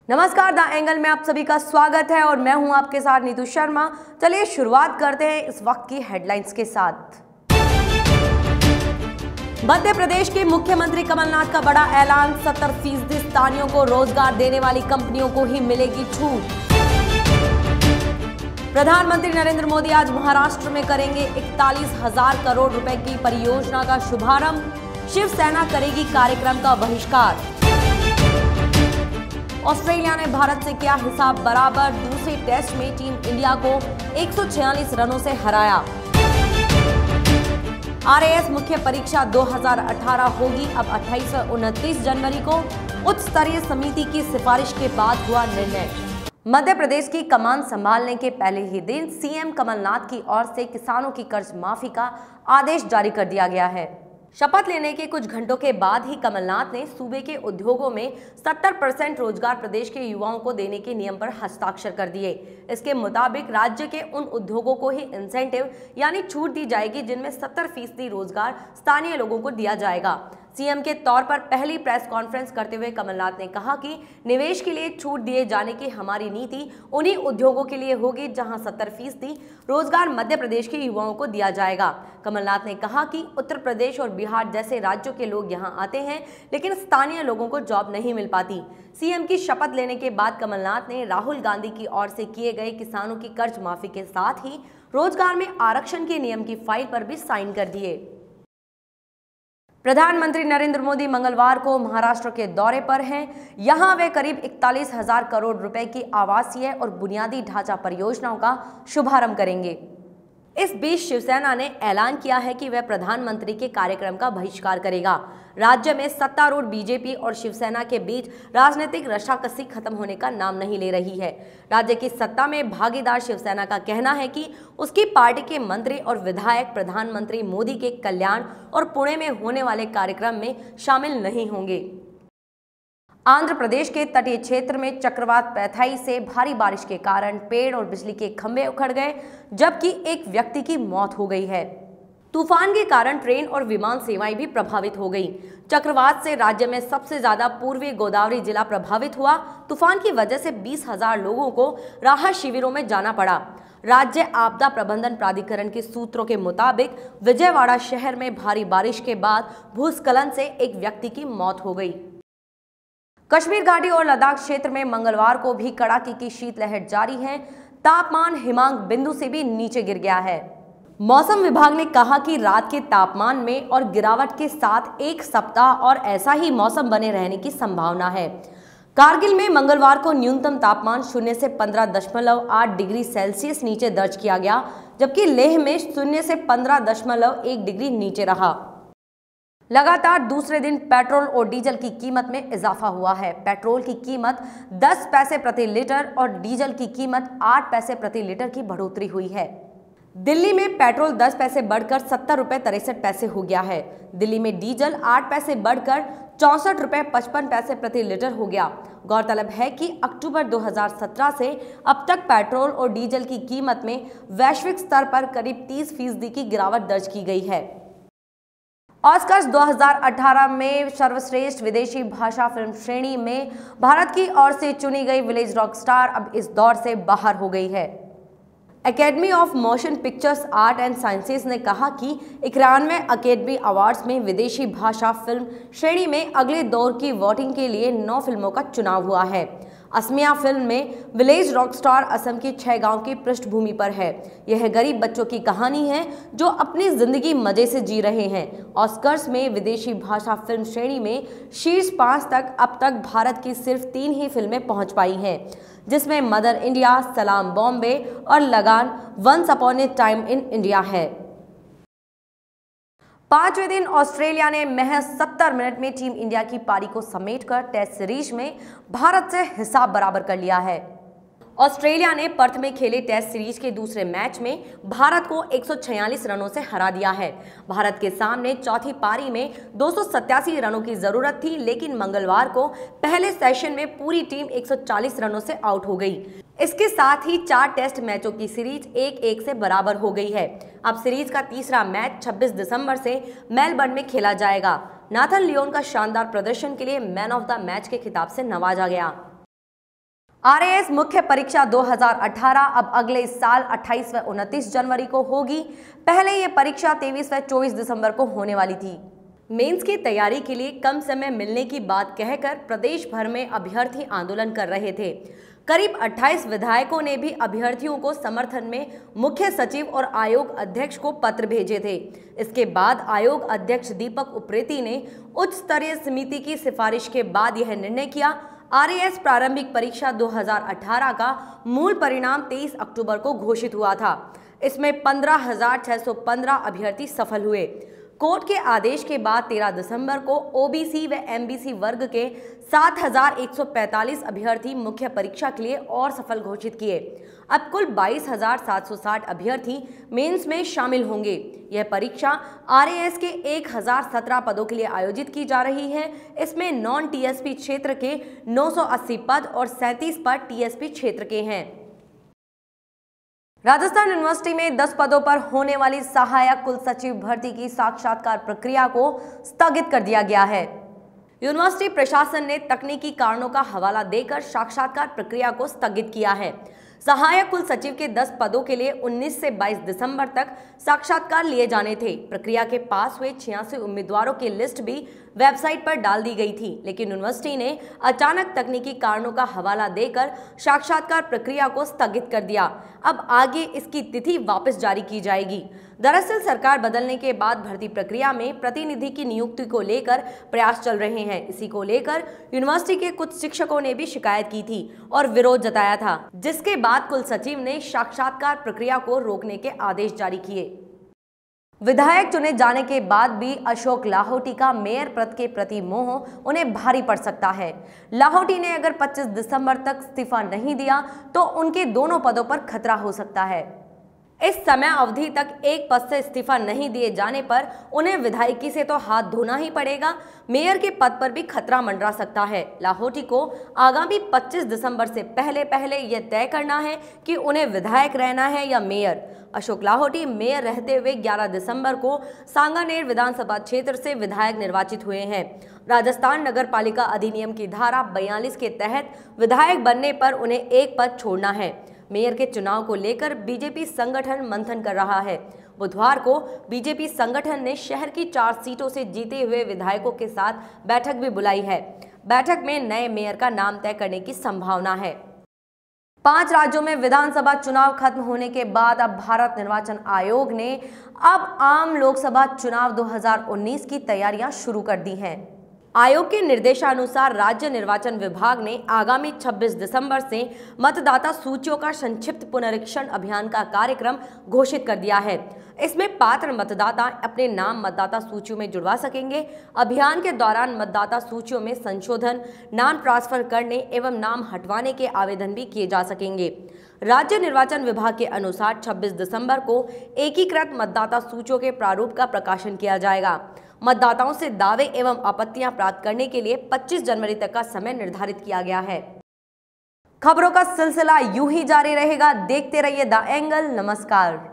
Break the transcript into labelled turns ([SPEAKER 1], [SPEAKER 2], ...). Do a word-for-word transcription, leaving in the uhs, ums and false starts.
[SPEAKER 1] नमस्कार, the angle में आप सभी का स्वागत है और मैं हूं आपके साथ नीतू शर्मा। चलिए शुरुआत करते हैं इस वक्त की हेडलाइंस के साथ। मध्य प्रदेश के मुख्यमंत्री कमलनाथ का बड़ा ऐलान, सत्तर फीसदी स्थानीयों को रोजगार देने वाली कंपनियों को ही मिलेगी छूट। प्रधानमंत्री नरेंद्र मोदी आज महाराष्ट्र में करेंगे इकतालीस हजार करोड़ रुपए की परियोजना का शुभारंभ। शिवसेना करेगी कार्यक्रम का बहिष्कार। ऑस्ट्रेलिया ने भारत से किया हिसाब बराबर, दूसरे टेस्ट में टीम इंडिया को एक सौ छियालीस रनों से हराया। आरएएस मुख्य परीक्षा दो हज़ार अठारह होगी अब अट्ठाईस व उनतीस जनवरी को। उच्च स्तरीय समिति की सिफारिश के बाद हुआ निर्णय। मध्य प्रदेश की कमान संभालने के पहले ही दिन सीएम कमलनाथ की ओर से किसानों की कर्ज माफी का आदेश जारी कर दिया गया है। शपथ लेने के कुछ घंटों के बाद ही कमलनाथ ने सूबे के उद्योगों में सत्तर परसेंट रोजगार प्रदेश के युवाओं को देने के नियम पर हस्ताक्षर कर दिए। इसके मुताबिक राज्य के उन उद्योगों को ही इंसेंटिव यानी छूट दी जाएगी जिनमें सत्तर फीसदी रोजगार स्थानीय लोगों को दिया जाएगा। सीएम के तौर पर पहली प्रेस कॉन्फ्रेंस करते हुए कमलनाथ ने कहा कि निवेश के लिए छूट दिए जाने की हमारी नीति उन्हीं उद्योगों के लिए होगी जहां सत्तर फीसदी रोजगार मध्य प्रदेश के युवाओं को दिया जाएगा। कमलनाथ ने कहा कि उत्तर प्रदेश और बिहार जैसे राज्यों के लोग यहां आते हैं लेकिन स्थानीय लोगों को जॉब नहीं मिल पाती। सीएम की शपथ लेने के बाद कमलनाथ ने राहुल गांधी की ओर से किए गए किसानों की कर्ज माफी के साथ ही रोजगार में आरक्षण के नियम की फाइल पर भी साइन कर दिए। प्रधानमंत्री नरेंद्र मोदी मंगलवार को महाराष्ट्र के दौरे पर हैं। यहां वे करीब इकतालीस हजार करोड़ रुपए की आवासीय और बुनियादी ढांचा परियोजनाओं का शुभारंभ करेंगे। इस बीच शिवसेना ने ऐलान किया है कि वह प्रधानमंत्री के कार्यक्रम का बहिष्कार करेगा। राज्य में सत्तारूढ़ बीजेपी और शिवसेना के बीच राजनीतिक रस्साकसी खत्म होने का नाम नहीं ले रही है। राज्य की सत्ता में भागीदार शिवसेना का कहना है कि उसकी पार्टी के मंत्री और विधायक प्रधानमंत्री मोदी के कल्याण और पुणे में होने वाले कार्यक्रम में शामिल नहीं होंगे। आंध्र प्रदेश के तटीय क्षेत्र में चक्रवात पैथाई से भारी बारिश के कारण पेड़ और बिजली के खंभे उखड़ गए, जबकि एक व्यक्ति की मौत हो गई है। तूफान के कारण ट्रेन और विमान सेवाएं भी प्रभावित हो गई। चक्रवात से राज्य में सबसे ज्यादा पूर्वी गोदावरी जिला प्रभावित हुआ। तूफान की वजह से बीस हजार लोगों को राहत शिविरों में जाना पड़ा। राज्य आपदा प्रबंधन प्राधिकरण के सूत्रों के मुताबिक विजयवाड़ा शहर में भारी बारिश के बाद भूस्खलन से एक व्यक्ति की मौत हो गई। कश्मीर घाटी और लद्दाख क्षेत्र में मंगलवार को भी कड़ाके की शीतलहर जारी है। तापमान हिमांक बिंदु से भी नीचे गिर गया है। मौसम विभाग ने कहा कि रात के तापमान में और गिरावट के साथ एक सप्ताह और ऐसा ही मौसम बने रहने की संभावना है। कारगिल में मंगलवार को न्यूनतम तापमान शून्य से पंद्रह दशमलव आठ डिग्री सेल्सियस नीचे दर्ज किया गया, जबकि लेह में शून्य से पंद्रह दशमलव एक डिग्री नीचे रहा। लगातार दूसरे दिन पेट्रोल और डीजल की कीमत में इजाफा हुआ है। पेट्रोल की कीमत दस पैसे प्रति लीटर और डीजल की कीमत आठ पैसे प्रति लीटर की बढ़ोतरी हुई है। दिल्ली में पेट्रोल दस पैसे बढ़कर सत्तर रुपए तिरसठ पैसे हो गया है। दिल्ली में डीजल आठ पैसे बढ़कर चौसठ रुपए पचपन पैसे प्रति लीटर हो गया। गौरतलब है कि अक्टूबर दो हज़ार सत्रह से अब तक पेट्रोल और डीजल की कीमत में वैश्विक स्तर पर करीब तीस फीसदी की गिरावट दर्ज की गई है। ऑस्कर्स दो हज़ार अठारह में सर्वश्रेष्ठ विदेशी भाषा फिल्म श्रेणी में भारत की ओर से चुनी गई विलेज रॉक स्टार अब इस दौर से बाहर हो गई है। Academy of motion pictures art and sciences ने कहा कि इक्यानवें अकेडमी अवार्ड्स में विदेशी भाषा फिल्म श्रेणी में अगले दौर की वोटिंग के लिए नौ फिल्मों का चुनाव हुआ है। असमिया फिल्म में विलेज रॉक स्टार असम के छह गांव की पृष्ठभूमि पर है। यह गरीब बच्चों की कहानी है जो अपनी जिंदगी मजे से जी रहे हैं। ऑस्कर्स में विदेशी भाषा फिल्म श्रेणी में शीर्ष पांच तक अब तक भारत की सिर्फ तीन ही फिल्में पहुंच पाई हैं, जिसमें मदर इंडिया, सलाम बॉम्बे और Lagaan once upon a time in India है। पांचवें दिन ऑस्ट्रेलिया ने महज सत्तर मिनट में टीम इंडिया की पारी को समेटकर टेस्ट सीरीज में भारत से हिसाब बराबर कर लिया है। ऑस्ट्रेलिया ने पर्थ में खेले टेस्ट सीरीज के दूसरे मैच में भारत को एक सौ छियालीस रनों से हरा दिया है। भारत के सामने चौथी पारी में दो सौ सत्तासी रनों की जरूरत थी, लेकिन मंगलवार को पहले सेशन में पूरी टीम एक सौ चालीस रनों से आउट हो गई। इसके साथ ही चार टेस्ट मैचों की सीरीज एक एक से बराबर हो गई है। अब सीरीज का तीसरा मैच छब्बीस दिसंबर से मेलबर्न में खेला जाएगा। नाथन लियोन का शानदार प्रदर्शन के लिए मैन ऑफ द मैच के खिताब से नवाजा गया। आरएएस मुख्य परीक्षा दो हज़ार अठारह अब अगले साल अट्ठाईस व उनतीस जनवरी को होगी। पहले ये परीक्षा तेईस व चौबीस दिसंबर को होने वाली थी। मेंस की तैयारी के लिए कम समय मिलने की बात कहकर प्रदेश भर में अभ्यर्थी आंदोलन कर रहे थे। करीब अट्ठाईस विधायकों ने भी अभ्यर्थियों को समर्थन में मुख्य सचिव और आयोग अध्यक्ष को पत्र भेजे थे। इसके बाद आयोग अध्यक्ष दीपक उप्रेती ने उच्च स्तरीय समिति की सिफारिश के बाद यह निर्णय किया। आरएएस प्रारंभिक परीक्षा दो हज़ार अठारह का मूल परिणाम तेईस अक्टूबर को घोषित हुआ था। इसमें पंद्रह हजार छह सौ पंद्रह अभ्यर्थी सफल हुए। कोर्ट के आदेश के बाद तेरह दिसंबर को ओबीसी व एमबीसी वर्ग के सात हजार एक सौ पैंतालीस अभ्यर्थी मुख्य परीक्षा के लिए और सफल घोषित किए। अब कुल बाईस हजार सात सौ साठ अभ्यर्थी मेंस में शामिल होंगे। यह परीक्षा आरएएस के एक हजार सत्रह पदों के लिए आयोजित की जा रही है। इसमें नॉन टीएसपी क्षेत्र के नौ सौ अस्सी पद और सैंतीस पद टीएसपी क्षेत्र के हैं। राजस्थान यूनिवर्सिटी में दस पदों पर होने वाली सहायक कुल सचिव भर्ती की साक्षात्कार प्रक्रिया को स्थगित कर दिया गया है। यूनिवर्सिटी प्रशासन ने तकनीकी कारणों का हवाला देकर साक्षात्कार प्रक्रिया को स्थगित किया है। सहायक कुल सचिव के दस पदों के लिए उन्नीस से बाईस दिसंबर तक साक्षात्कार लिए जाने थे। प्रक्रिया के पास हुए छियासी उम्मीदवारों की लिस्ट भी वेबसाइट पर डाल दी गई थी, लेकिन यूनिवर्सिटी ने अचानक तकनीकी कारणों का हवाला देकर साक्षात्कार प्रक्रिया को स्थगित कर दिया। अब आगे इसकी तिथि वापस जारी की जाएगी। दरअसल सरकार बदलने के बाद भर्ती प्रक्रिया में प्रतिनिधि की नियुक्ति को लेकर प्रयास चल रहे हैं। इसी को लेकर यूनिवर्सिटी के कुछ शिक्षकों ने भी शिकायत की थी और विरोध जताया था, जिसके बाद कुल सचिव ने साक्षात्कार प्रक्रिया को रोकने के आदेश जारी किए। विधायक चुने जाने के बाद भी अशोक लाहोटी का मेयर पद के प्रति मोह उन्हें भारी पड़ सकता है। लाहोटी ने अगर पच्चीस दिसंबर तक इस्तीफा नहीं दिया तो उनके दोनों पदों पर खतरा हो सकता है। इस समय अवधि तक एक पद से इस्तीफा नहीं दिए जाने पर उन्हें विधायकी से तो हाथ धोना ही पड़ेगा। मेयर के पद पर भी खतरा मंडरा सकता है। लाहोटी को आगामी पच्चीस दिसंबर से पहले पहले यह तय करना है कि उन्हें विधायक रहना है या मेयर। अशोक लाहोटी मेयर रहते हुए ग्यारह दिसंबर को सांगानेर विधानसभा क्षेत्र से विधायक निर्वाचित हुए हैं। राजस्थान नगर पालिका अधिनियम की धारा बयालीस के तहत विधायक बनने पर उन्हें एक पद छोड़ना है। मेयर के चुनाव को लेकर बीजेपी संगठन मंथन कर रहा है। बुधवार को बीजेपी संगठन ने शहर की चार सीटों से जीते हुए विधायकों के साथ बैठक भी बुलाई है। बैठक में नए मेयर का नाम तय करने की संभावना है। पांच राज्यों में विधानसभा चुनाव खत्म होने के बाद अब भारत निर्वाचन आयोग ने अब आम लोकसभा चुनाव दो हज़ार उन्नीस की तैयारियां शुरू कर दी हैं। आयोग के निर्देशानुसार राज्य निर्वाचन विभाग ने आगामी छब्बीस दिसंबर से मतदाता सूचियों का संक्षिप्त पुनरीक्षण अभियान का कार्यक्रम घोषित कर दिया है। इसमें पात्र मतदाता अपने नाम मतदाता सूचियों में जुड़वा सकेंगे। अभियान के दौरान मतदाता सूचियों में संशोधन, नाम ट्रांसफर करने एवं नाम हटवाने के आवेदन भी किए जा सकेंगे। राज्य निर्वाचन विभाग के अनुसार छब्बीस दिसंबर को एकीकृत मतदाता सूचियों के प्रारूप का प्रकाशन किया जाएगा। मतदाताओं से दावे एवं आपत्तियां प्राप्त करने के लिए पच्चीस जनवरी तक का समय निर्धारित किया गया है। खबरों का सिलसिला यूं ही जारी रहेगा। देखते रहिए द एंगल। नमस्कार।